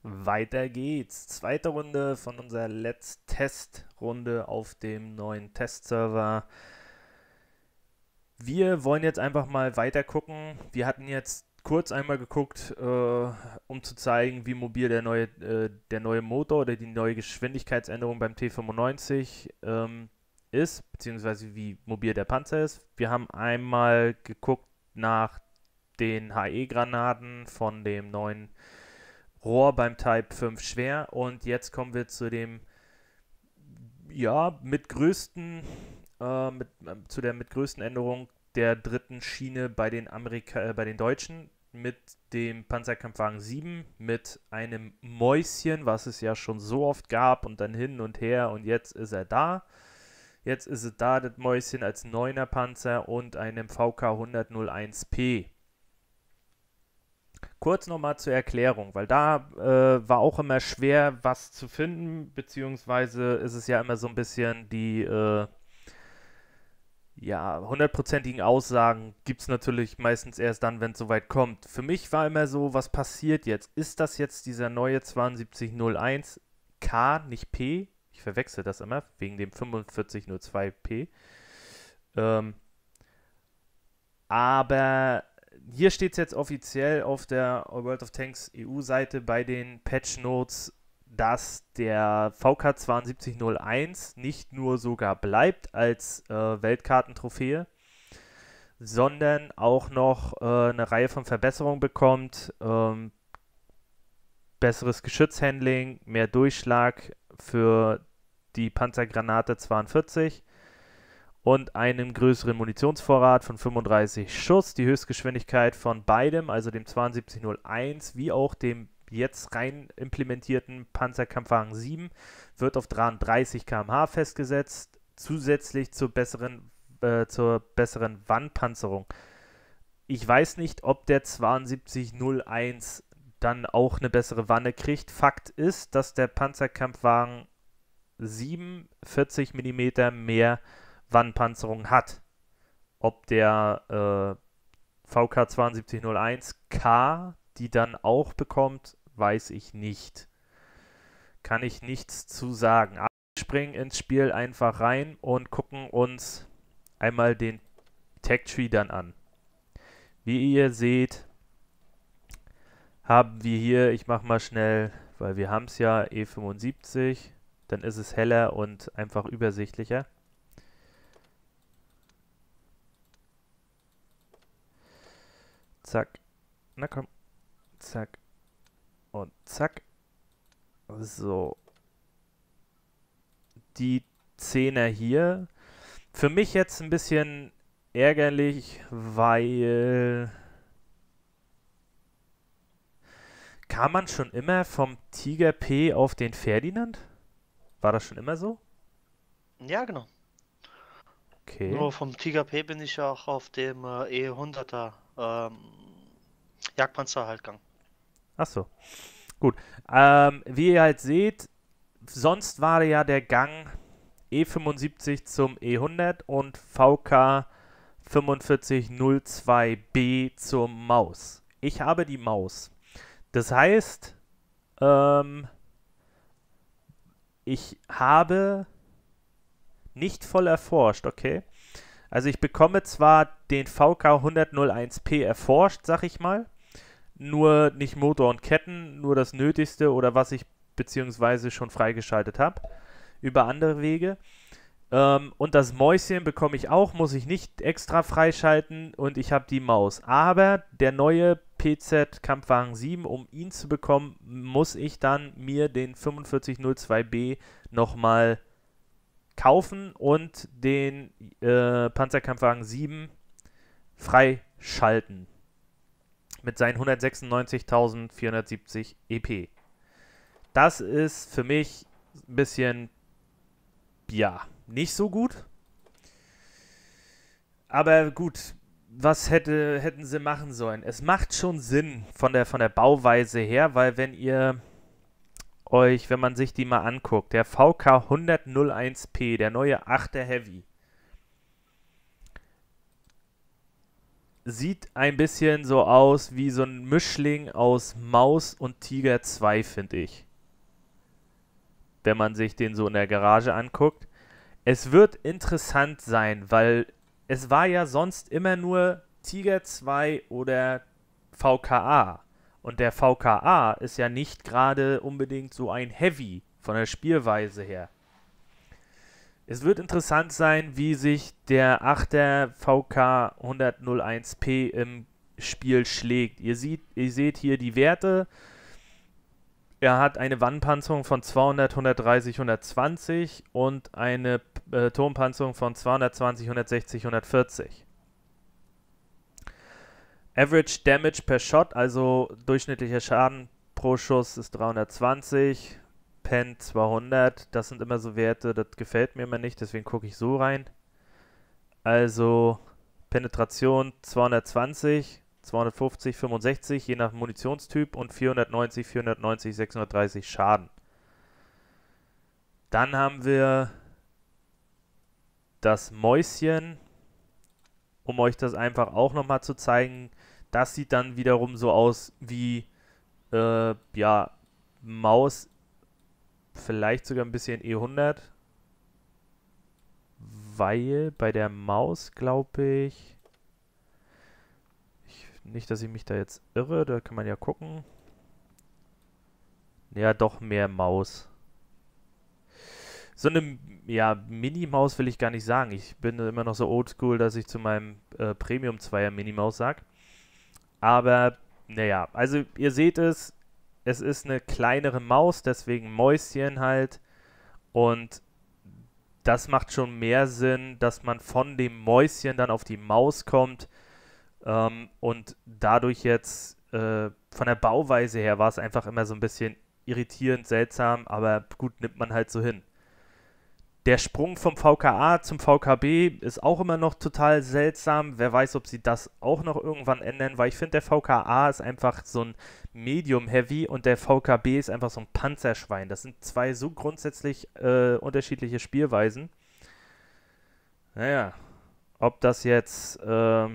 Weiter geht's. Zweite Runde von unserer Let's Test-Runde auf dem neuen Testserver. Wir wollen jetzt einfach mal weiter gucken. Wir hatten jetzt kurz einmal geguckt, um zu zeigen, wie mobil der neue Motor oder die neue Geschwindigkeitsänderung beim T95 ist, beziehungsweise wie mobil der Panzer ist. Wir haben einmal geguckt nach den HE-Granaten von dem neuen Rohr beim Type 5 schwer und jetzt kommen wir zu dem, ja, zu der mit größten Änderung der dritten Schiene bei bei den Deutschen mit dem Panzerkampfwagen 7, mit einem Mäuschen, was es ja schon so oft gab und dann hin und her und jetzt ist er da. Jetzt ist es da, das Mäuschen als 9er Panzer und einem VK 101P. Kurz nochmal zur Erklärung, weil da war auch immer schwer, was zu finden, beziehungsweise ist es ja immer so ein bisschen die, ja, hundertprozentigen Aussagen gibt es natürlich meistens erst dann, wenn es soweit kommt. Für mich war immer so, was passiert jetzt? Ist das jetzt dieser neue 7201 K, nicht P? Ich verwechsel das immer, wegen dem 4502P. Ähm, aber hier steht es jetzt offiziell auf der World of Tanks EU-Seite bei den Patch Notes, dass der VK 7201 nicht nur sogar bleibt als Weltkartentrophäe, sondern auch noch eine Reihe von Verbesserungen bekommt. Besseres Geschützhandling, mehr Durchschlag für die Panzergranate 42 und einem größeren Munitionsvorrat von 35 Schuss. Die Höchstgeschwindigkeit von beidem, also dem 7201 wie auch dem jetzt rein implementierten Panzerkampfwagen 7, wird auf 33 km/h festgesetzt, zusätzlich zur besseren Wandpanzerung. Ich weiß nicht, ob der 7201 dann auch eine bessere Wanne kriegt. Fakt ist, dass der Panzerkampfwagen 7 40 mm mehr Wandpanzerung hat. Ob der VK 7201K die dann auch bekommt, weiß ich nicht. Kann ich nichts zu sagen. Aber wir springen ins Spiel einfach rein und gucken uns einmal den Tech Tree dann an. Wie ihr seht, haben wir hier, ich mache mal schnell, weil wir haben es ja, E75, dann ist es heller und einfach übersichtlicher. Zack, na komm, zack und zack. So, die Zehner hier. Für mich jetzt ein bisschen ärgerlich, weil kam man schon immer vom Tiger P auf den Ferdinand? War das schon immer so? Ja, genau. Okay. Nur vom Tiger P bin ich ja auch auf dem E100er Jagdpanzer halt gegangen. Ach so. Gut. Wie ihr halt seht, sonst war ja der Gang E75 zum E100 und VK 4502B zur Maus. Ich habe die Maus. Das heißt, ich habe nicht voll erforscht, okay? Also ich bekomme zwar den VK 101P erforscht, sag ich mal, nur nicht Motor und Ketten, nur das Nötigste oder was ich beziehungsweise schon freigeschaltet habe, über andere Wege. Und das Mäuschen bekomme ich auch, muss ich nicht extra freischalten und ich habe die Maus. Aber der neue PZ Kampfwagen 7, um ihn zu bekommen, muss ich dann mir den 4502B nochmal kaufen und den Panzerkampfwagen 7 freischalten. Mit seinen 196.470 EP. Das ist für mich ein bisschen, ja, nicht so gut. Aber gut, was hätten sie machen sollen? Es macht schon Sinn von der Bauweise her, weil wenn man sich die mal anguckt, der VK 101P, der neue 8er Heavy, sieht ein bisschen so aus wie so ein Mischling aus Maus und Tiger 2, finde ich. Wenn man sich den so in der Garage anguckt. Es wird interessant sein, weil es war ja sonst immer nur Tiger 2 oder VKA. Und der VKA ist ja nicht gerade unbedingt so ein Heavy von der Spielweise her. Es wird interessant sein, wie sich der 8er VK 101P im Spiel schlägt. Ihr seht hier die Werte. Er hat eine Wandpanzerung von 200, 130, 120 und eine Turmpanzerung von 220, 160, 140. Average Damage per Shot, also durchschnittlicher Schaden pro Schuss ist 320. Pen 200, das sind immer so Werte, das gefällt mir immer nicht, deswegen gucke ich so rein. Also Penetration 220, 250, 65, je nach Munitionstyp und 490, 490, 630 Schaden. Dann haben wir das Mäuschen, um euch das einfach auch nochmal zu zeigen. Das sieht dann wiederum so aus wie, ja, Maus, vielleicht sogar ein bisschen E100, weil bei der Maus, glaube ich, nicht, dass ich mich da jetzt irre, da kann man ja gucken. Ja, doch mehr Maus. So eine, ja, Mini-Maus will ich gar nicht sagen. Ich bin immer noch so oldschool, dass ich zu meinem Premium 2er Mini-Maus sage. Aber, naja, also ihr seht es, es ist eine kleinere Maus, deswegen Mäuschen halt. Und das macht schon mehr Sinn, dass man von dem Mäuschen dann auf die Maus kommt. Und dadurch jetzt von der Bauweise her war es einfach immer so ein bisschen irritierend, seltsam, aber gut, nimmt man halt so hin. Der Sprung vom VKA zum VKB ist auch immer noch total seltsam. Wer weiß, ob sie das auch noch irgendwann ändern, weil ich finde, der VKA ist einfach so ein Medium Heavy und der VKB ist einfach so ein Panzerschwein. Das sind zwei so grundsätzlich unterschiedliche Spielweisen. Naja, ob das jetzt, wer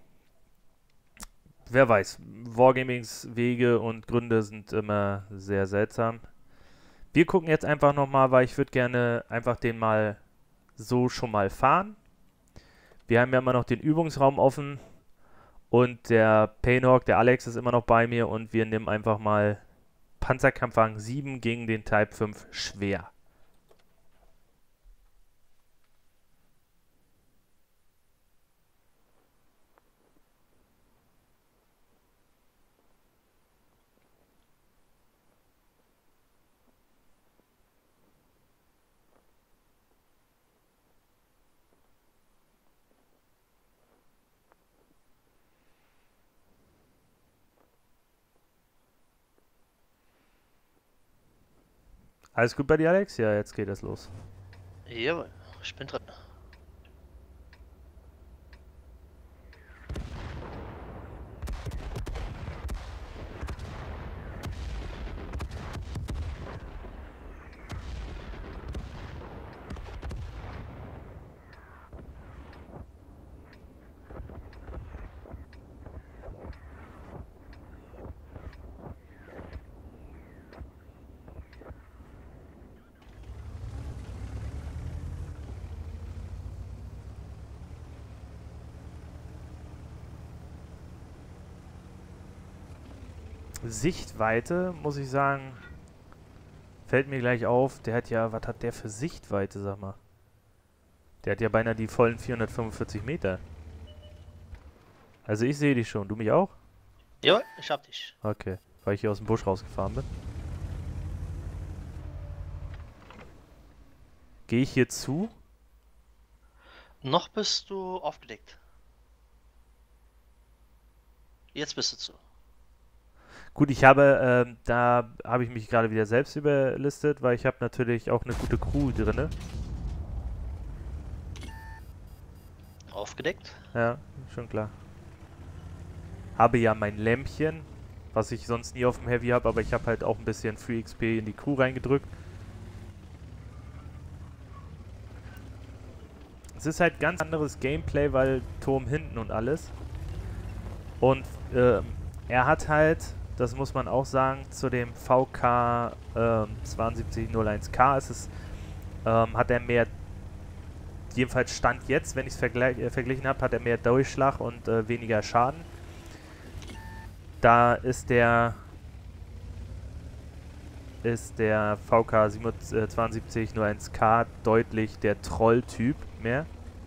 weiß, Wargamings Wege und Gründe sind immer sehr seltsam. Wir gucken jetzt einfach nochmal, weil ich würde gerne einfach den mal so schon mal fahren. Wir haben ja immer noch den Übungsraum offen und der Painhawk, der Alex ist immer noch bei mir und wir nehmen einfach mal Panzerkampfwagen 7 gegen den Type 5 schwer. Alles gut bei dir, Alex? Ja, jetzt geht es los. Jawohl, ich bin drin. Sichtweite, muss ich sagen, fällt mir gleich auf. Der hat ja, was hat der für Sichtweite, sag mal? Der hat ja beinahe die vollen 445 Meter. Also ich sehe dich schon. Du mich auch? Jawohl, ich hab dich. Okay, weil ich hier aus dem Busch rausgefahren bin. Gehe ich hier zu? Noch bist du aufgedeckt. Jetzt bist du zu. Gut, da habe ich mich gerade wieder selbst überlistet, weil ich habe natürlich auch eine gute Crew drinne. Aufgedeckt. Ja, schon klar. Habe ja mein Lämpchen, was ich sonst nie auf dem Heavy habe, aber ich habe halt auch ein bisschen Free XP in die Crew reingedrückt. Es ist halt ganz anderes Gameplay, weil Turm hinten und alles. Und er hat halt, das muss man auch sagen, zu dem VK 7201K hat er mehr, jedenfalls Stand jetzt, wenn ich es verglichen habe, hat er mehr Durchschlag und weniger Schaden. Da ist der VK 7201K deutlich der Troll-Typ mehr.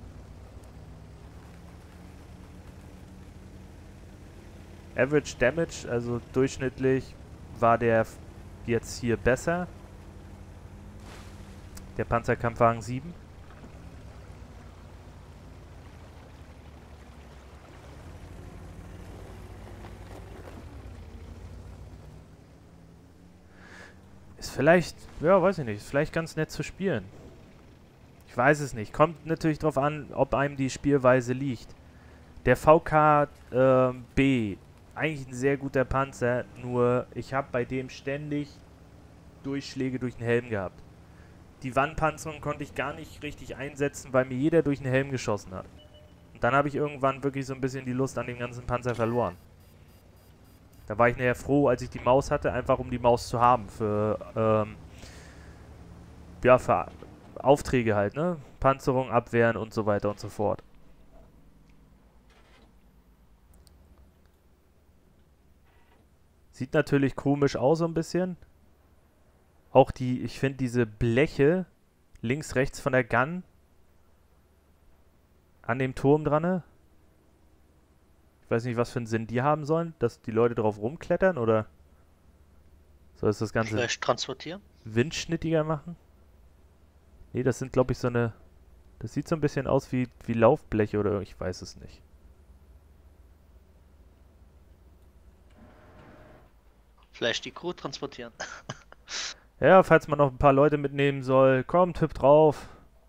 Average Damage, also durchschnittlich, war der jetzt hier besser. Der Panzerkampfwagen 7. Ist vielleicht, ja, weiß ich nicht, ist vielleicht ganz nett zu spielen. Ich weiß es nicht. Kommt natürlich drauf an, ob einem die Spielweise liegt. Der VK B, eigentlich ein sehr guter Panzer, nur ich habe bei dem ständig Durchschläge durch den Helm gehabt. Die Wandpanzerung konnte ich gar nicht richtig einsetzen, weil mir jeder durch den Helm geschossen hat. Und dann habe ich irgendwann wirklich so ein bisschen die Lust an dem ganzen Panzer verloren. Da war ich nachher froh, als ich die Maus hatte, einfach um die Maus zu haben für, ja, für Aufträge halt, ne? Panzerung, Abwehren und so weiter und so fort. Sieht natürlich komisch aus so ein bisschen. Auch ich finde diese Bleche links, rechts von der Gun an dem Turm dran, ne? Ich weiß nicht, was für einen Sinn die haben sollen, dass die Leute drauf rumklettern oder soll es das Ganze Vielleicht transportieren? windschnittiger machen? Nee, das sind glaube ich das sieht so ein bisschen aus wie Laufbleche oder ich weiß es nicht. Vielleicht die Crew transportieren. Ja, falls man noch ein paar Leute mitnehmen soll, kommt, hüpft drauf.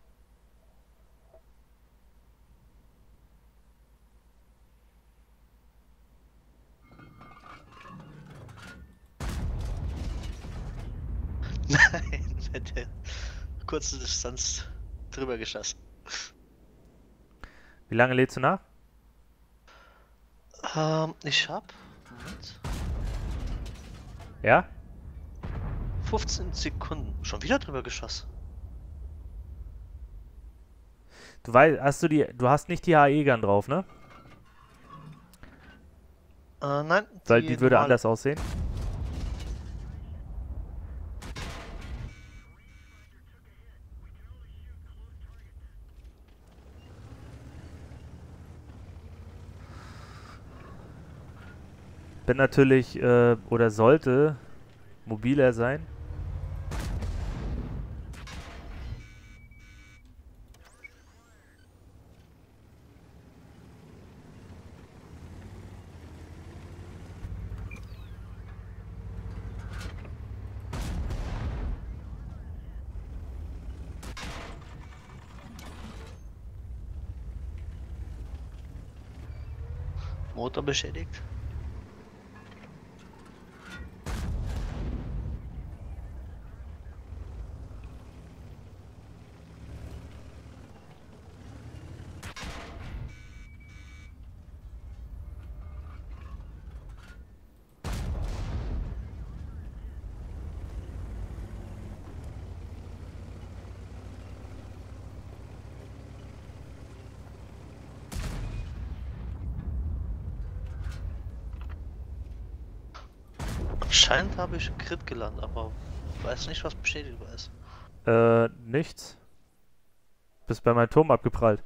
Nein, mit der kurzen Distanz drüber geschossen. Wie lange lädst du nach? Ich hab, Moment, Ja? 15 Sekunden. Schon wieder drüber geschossen. Du weißt, du hast nicht die HE-Gun drauf, ne? Nein, Weil die würde normale. anders aussehen. Bin natürlich, oder sollte mobiler sein. Motor beschädigt. Anscheinend habe ich einen Crit gelandet, aber weiß nicht, was beschädigt ist. Nichts. Bist bei meinem Turm abgeprallt.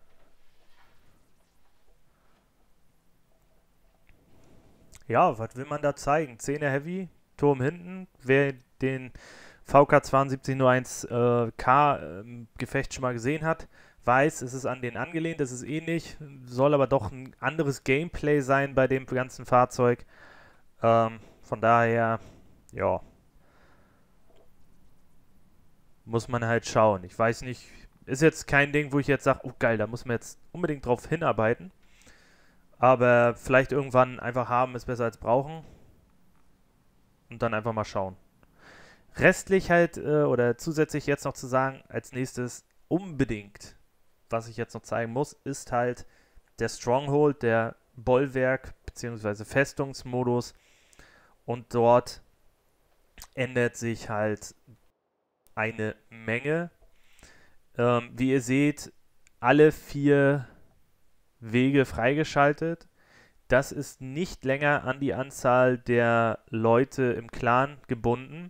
Ja, was will man da zeigen? 10er Heavy, Turm hinten. Wer den VK 7201 K Gefecht schon mal gesehen hat, weiß, es ist an den angelehnt, es ist ähnlich, soll aber doch ein anderes Gameplay sein bei dem ganzen Fahrzeug. Von daher, ja, muss man halt schauen. Ich weiß nicht, ist jetzt kein Ding, wo ich jetzt sage, oh geil, da muss man jetzt unbedingt drauf hinarbeiten. Aber vielleicht irgendwann einfach haben ist besser als brauchen. Und dann einfach mal schauen. Restlich halt, oder zusätzlich jetzt noch zu sagen, als nächstes unbedingt, was ich jetzt noch zeigen muss, ist halt der Stronghold, der Bollwerk bzw. Festungsmodus. Und dort ändert sich halt eine Menge. Wie ihr seht, alle 4 Wege freigeschaltet. Das ist nicht länger an die Anzahl der Leute im Clan gebunden.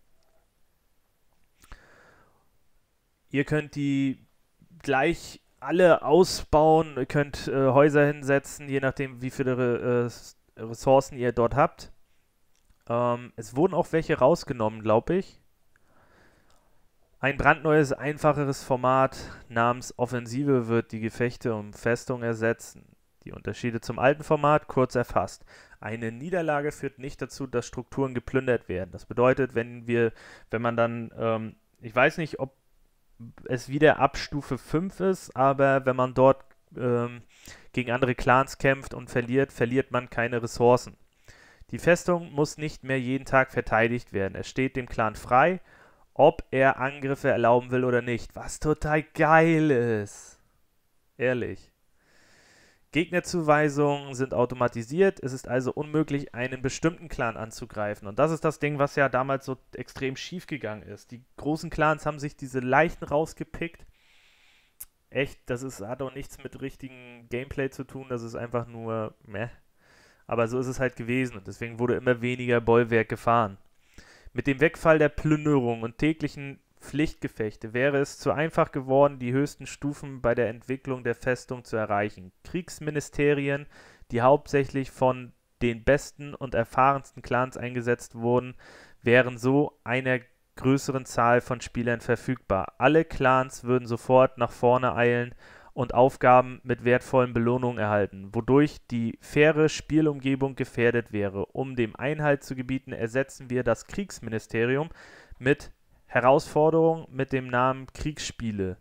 Ihr könnt die gleich alle ausbauen, ihr könnt Häuser hinsetzen, je nachdem wie viele Ressourcen ihr dort habt. Es wurden auch welche rausgenommen, glaube ich. Ein brandneues, einfacheres Format namens Offensive wird die Gefechte um Festung ersetzen. Die Unterschiede zum alten Format kurz erfasst. Eine Niederlage führt nicht dazu, dass Strukturen geplündert werden. Das bedeutet, wenn man dann, ich weiß nicht, ob es wieder ab Stufe 5 ist, aber wenn man dort gegen andere Clans kämpft und verliert man keine Ressourcen. Die Festung muss nicht mehr jeden Tag verteidigt werden. Es steht dem Clan frei, ob er Angriffe erlauben will oder nicht. Was total geil ist. Ehrlich. Gegnerzuweisungen sind automatisiert. Es ist also unmöglich, einen bestimmten Clan anzugreifen. Und das ist das Ding, was ja damals so extrem schief gegangen ist. Die großen Clans haben sich diese Leichen rausgepickt. Echt, hat auch nichts mit richtigem Gameplay zu tun. Das ist einfach nur meh. Aber so ist es halt gewesen. Und deswegen wurde immer weniger Bollwerk gefahren. Mit dem Wegfall der Plünderung und täglichen Pflichtgefechte wäre es zu einfach geworden, die höchsten Stufen bei der Entwicklung der Festung zu erreichen. Kriegsministerien, die hauptsächlich von den besten und erfahrensten Clans eingesetzt wurden, wären so einer größeren Zahl von Spielern verfügbar. Alle Clans würden sofort nach vorne eilen und Aufgaben mit wertvollen Belohnungen erhalten, wodurch die faire Spielumgebung gefährdet wäre. Um dem Einhalt zu gebieten, ersetzen wir das Kriegsministerium mit Herausforderung mit dem Namen Kriegsspiele.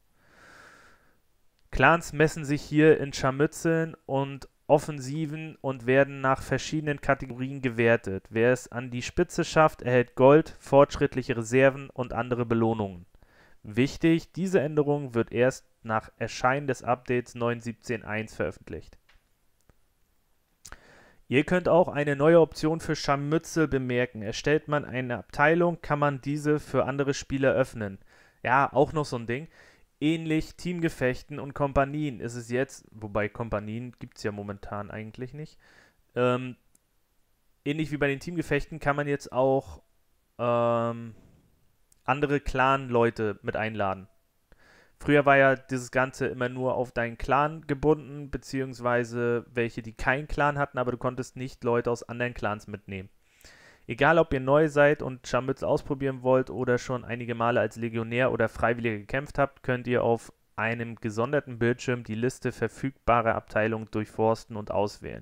Clans messen sich hier in Scharmützeln und Offensiven und werden nach verschiedenen Kategorien gewertet. Wer es an die Spitze schafft, erhält Gold, fortschrittliche Reserven und andere Belohnungen. Wichtig, diese Änderung wird erst nach Erscheinen des Updates 9.17.1 veröffentlicht. Ihr könnt auch eine neue Option für Scharmützel bemerken. Erstellt man eine Abteilung, kann man diese für andere Spieler öffnen. Ja, auch noch so ein Ding. Ähnlich Teamgefechten und Kompanien ist es jetzt, wobei Kompanien gibt es ja momentan eigentlich nicht. Ähnlich wie bei den Teamgefechten kann man jetzt auch andere Clan-Leute mit einladen. Früher war ja dieses Ganze immer nur auf deinen Clan gebunden, beziehungsweise welche, die keinen Clan hatten, aber du konntest nicht Leute aus anderen Clans mitnehmen. Egal, ob ihr neu seid und Scharmützel ausprobieren wollt oder schon einige Male als Legionär oder Freiwilliger gekämpft habt, könnt ihr auf einem gesonderten Bildschirm die Liste verfügbarer Abteilungen durchforsten und auswählen.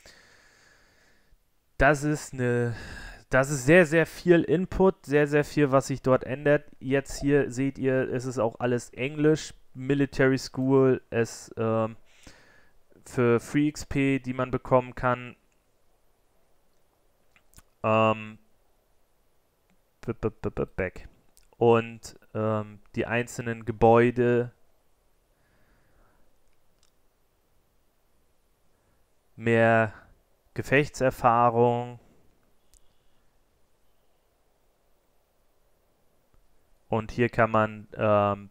Das ist sehr, sehr viel Input, sehr, sehr viel, was sich dort ändert. Jetzt hier seht ihr, es ist auch alles Englisch. Military School, es für Free XP, die man bekommen kann. Back. Und die einzelnen Gebäude. Mehr Gefechtserfahrung. Und hier kann man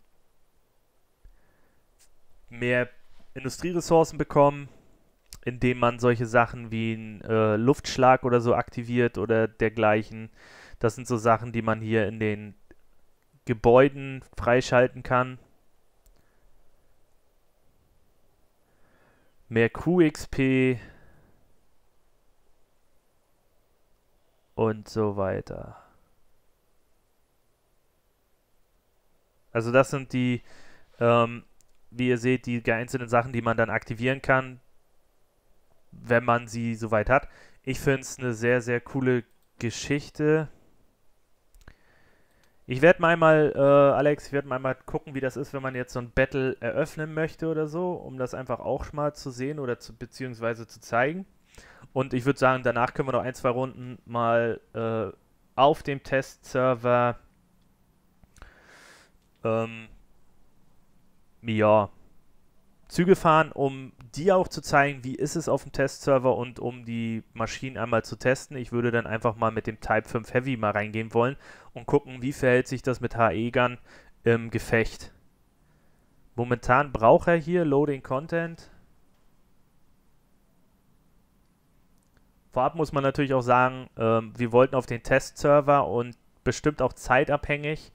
mehr Industrieressourcen bekommen, indem man solche Sachen wie einen Luftschlag oder so aktiviert oder dergleichen. Das sind so Sachen, die man hier in den Gebäuden freischalten kann. Mehr QXP und so weiter. Also das sind die, wie ihr seht, die einzelnen Sachen, die man dann aktivieren kann, wenn man sie soweit hat. Ich finde es eine sehr, sehr coole Geschichte. Ich werde mal Alex, ich werde mal gucken, wie das ist, wenn man jetzt so ein Battle eröffnen möchte oder so, um das einfach auch mal zu sehen oder beziehungsweise zu zeigen. Und ich würde sagen, danach können wir noch 1, 2 Runden mal auf dem Testserver ja, Züge fahren, um dir auch zu zeigen, wie ist es auf dem Testserver und um die Maschinen einmal zu testen. Ich würde dann einfach mal mit dem Type 5 Heavy mal reingehen wollen und gucken, wie verhält sich das mit HE-Gun im Gefecht. Momentan braucht er hier Loading Content. Vorab muss man natürlich auch sagen, wir wollten auf den Testserver und bestimmt auch zeitabhängig.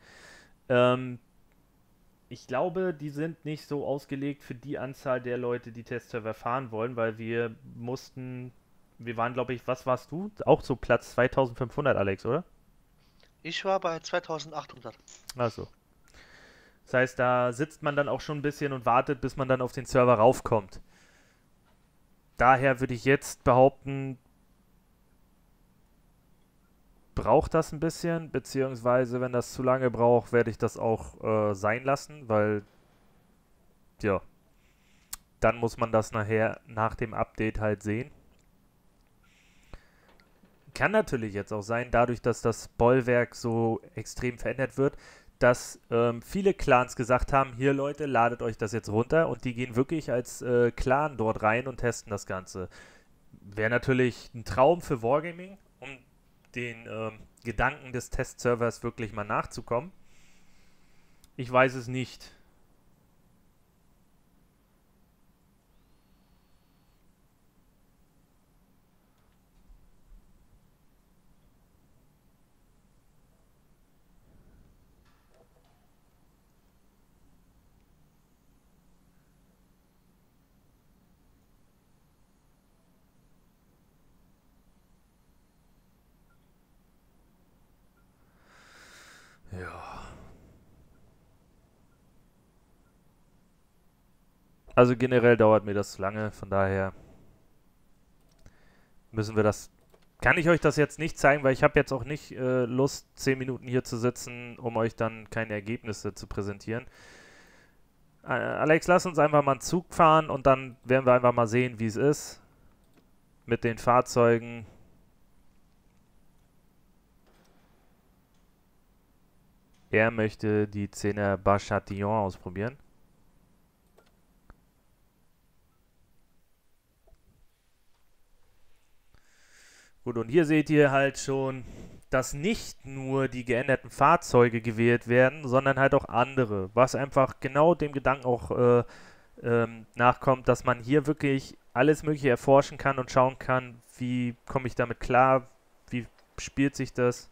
Ich glaube, die sind nicht so ausgelegt für die Anzahl der Leute, die Testserver fahren wollen, weil wir waren, glaube ich, was warst du? Auch so Platz 2500, Alex, oder? Ich war bei 2800. Achso. Das heißt, da sitzt man dann auch schon ein bisschen und wartet, bis man dann auf den Server raufkommt. Daher würde ich jetzt behaupten, braucht das ein bisschen, beziehungsweise wenn das zu lange braucht, werde ich das auch sein lassen, weil, ja, dann muss man das nachher nach dem Update halt sehen. Kann natürlich jetzt auch sein, dadurch, dass das Bollwerk so extrem verändert wird, dass viele Clans gesagt haben, hier Leute, ladet euch das jetzt runter und die gehen wirklich als Clan dort rein und testen das Ganze. Wäre natürlich ein Traum für Wargaming, um den Gedanken des Testservers wirklich mal nachzukommen. Ich weiß es nicht. Ja. Also generell dauert mir das zu lange, von daher müssen wir das. Kann ich euch das jetzt nicht zeigen, weil ich habe jetzt auch nicht Lust, 10 Minuten hier zu sitzen, um euch dann keine Ergebnisse zu präsentieren. Alex, lass uns einfach mal einen Zug fahren und dann werden wir einfach mal sehen, wie es ist mit den Fahrzeugen. Er möchte die 10er Bachatillon ausprobieren. Gut, und hier seht ihr halt schon, dass nicht nur die geänderten Fahrzeuge gewählt werden, sondern halt auch andere. Was einfach genau dem Gedanken auch nachkommt, dass man hier wirklich alles Mögliche erforschen kann und schauen kann, wie komme ich damit klar, wie spielt sich das.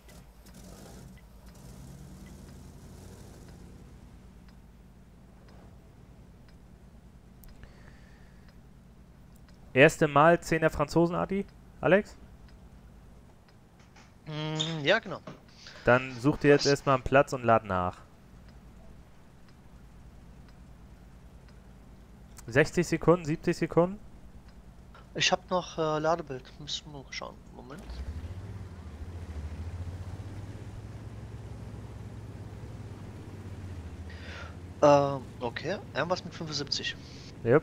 Erste Mal 10er Franzosen-Adi, Alex? Ja, genau. Dann such dir jetzt erstmal einen Platz und lad nach. 60 Sekunden, 70 Sekunden? Ich habe noch Ladebild. Müssen wir schauen. Moment. Okay. Irgendwas mit 75. Yep.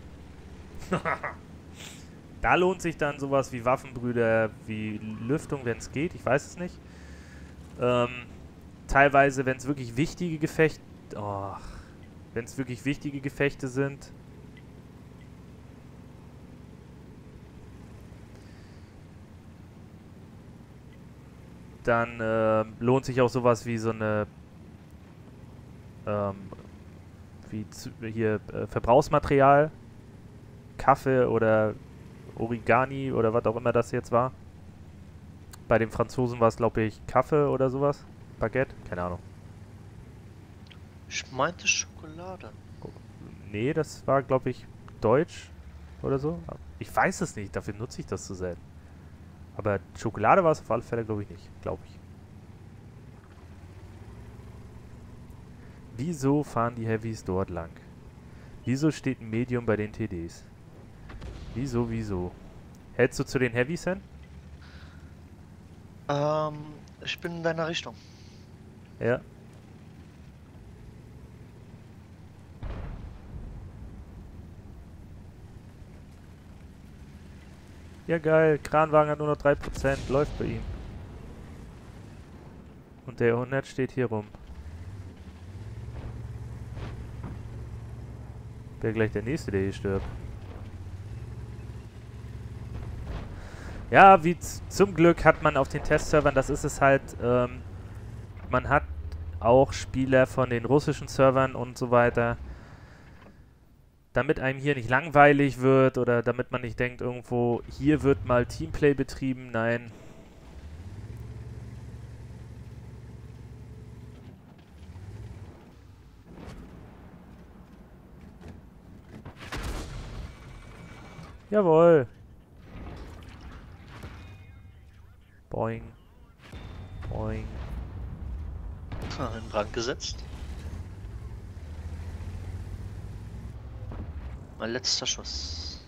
Da lohnt sich dann sowas wie Waffenbrüder, wie Lüftung, wenn es geht. Ich weiß es nicht. Teilweise, wenn es wirklich wichtige Gefechte... Oh, wenn es wirklich wichtige Gefechte sind... Dann lohnt sich auch sowas wie so eine... hier Verbrauchsmaterial. Kaffee oder Origami oder was auch immer das jetzt war. Bei den Franzosen war es, glaube ich, Kaffee oder sowas. Baguette? Keine Ahnung. Ich meinte Schokolade. Nee, das war, glaube ich, Deutsch oder so. Ich weiß es nicht, dafür nutze ich das zu selten. Aber Schokolade war es auf alle Fälle, glaube ich, nicht. Glaube ich. Wieso fahren die Heavys dort lang? Wieso steht ein Medium bei den TDs? Wieso? Hältst du zu den Heavys hin? Ich bin in deiner Richtung. Ja. Ja geil, Kranwagen hat nur noch 3%, läuft bei ihm. Und der 100 steht hier rum. Wäre gleich der nächste, der hier stirbt. Ja, zum Glück hat man auf den Testservern, das ist es halt, man hat auch Spieler von den russischen Servern und so weiter, damit einem hier nicht langweilig wird oder damit man nicht denkt, irgendwo, hier wird mal Teamplay betrieben. Nein. Jawohl. Boing. Boing. In Brand gesetzt. Mein letzter Schuss.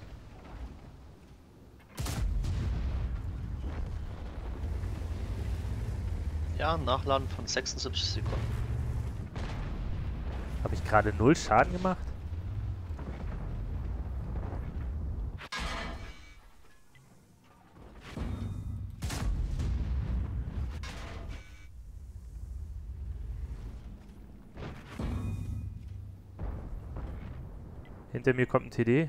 Ja, Nachladen von 76 Sekunden. Habe ich gerade 0 Schaden gemacht? Hinter mir kommt ein TD.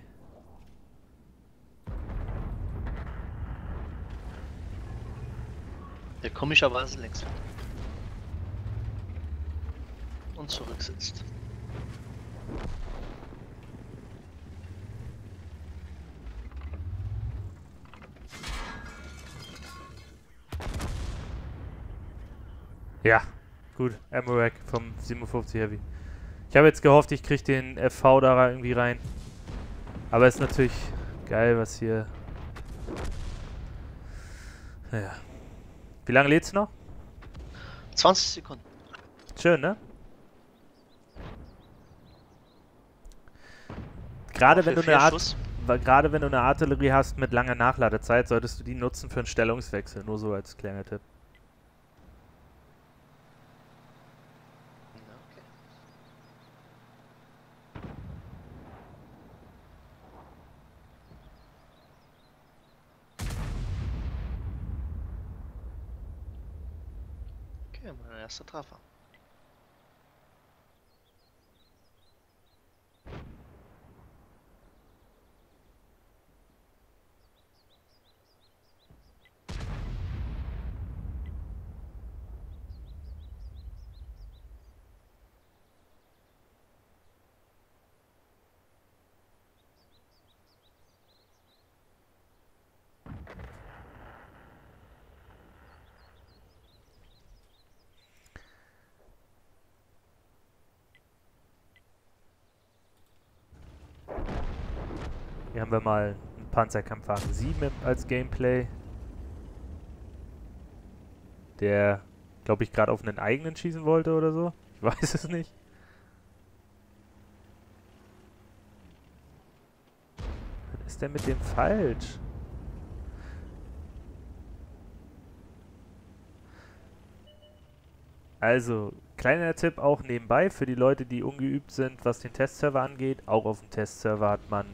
Der komischerweise links fährt. Und zurück sitzt. Ja, gut. Ammo-Rack vom 57 Heavy. Ich habe jetzt gehofft, ich kriege den FV da irgendwie rein. Aber ist natürlich geil, was hier... Naja. Wie lange lädt's noch? 20 Sekunden. Schön, ne? Gerade wenn du eine Artillerie hast mit langer Nachladezeit, solltest du die nutzen für einen Stellungswechsel. Nur so als kleiner Tipp. Okay, mein erster Treffer. Hier haben wir mal einen Panzerkampfwagen 7 als Gameplay. Der, glaube ich, gerade auf einen eigenen schießen wollte oder so. Ich weiß es nicht. Was ist denn mit dem falsch? Also, kleiner Tipp auch nebenbei für die Leute, die ungeübt sind, was den Testserver angeht. Auch auf dem Testserver hat man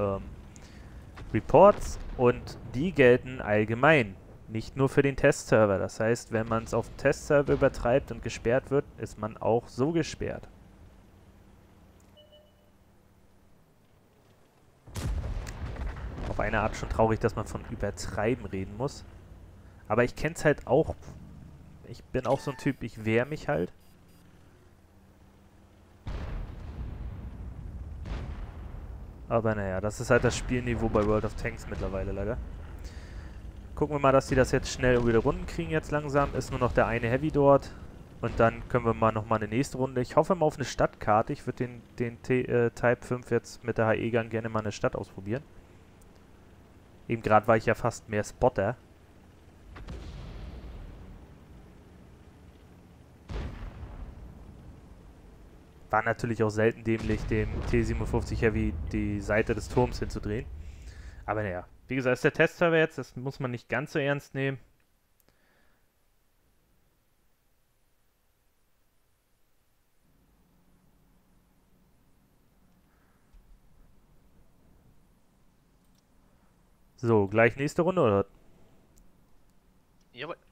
Reports und die gelten allgemein. Nicht nur für den Testserver. Das heißt, wenn man es auf dem Testserver übertreibt und gesperrt wird, ist man auch so gesperrt. Auf eine Art schon traurig, dass man von übertreiben reden muss. Aber ich kenne es halt auch. Ich bin auch so ein Typ, ich wehre mich halt. Aber naja, das ist halt das Spielniveau bei World of Tanks mittlerweile leider. Gucken wir mal, dass die das jetzt schnell über die Runden kriegen jetzt langsam. Ist nur noch der eine Heavy dort. Und dann können wir mal nochmal eine nächste Runde. Ich hoffe mal auf eine Stadtkarte. Ich würde den Type 5 jetzt mit der HE-Gun gerne mal eine Stadt ausprobieren. Eben gerade war ich ja fast mehr Spotter. War natürlich auch selten dämlich, dem T57 Heavy die Seite des Turms hinzudrehen. Aber naja, wie gesagt, ist der Testserver jetzt, das muss man nicht ganz so ernst nehmen. So, gleich nächste Runde, oder? Jawohl.